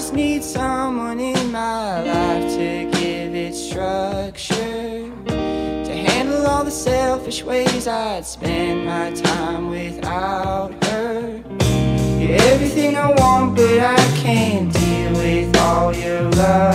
just need someone in my life to give it structure, to handle all the selfish ways I'd spend my time without her. You're everything I want, but I can't deal with all your love.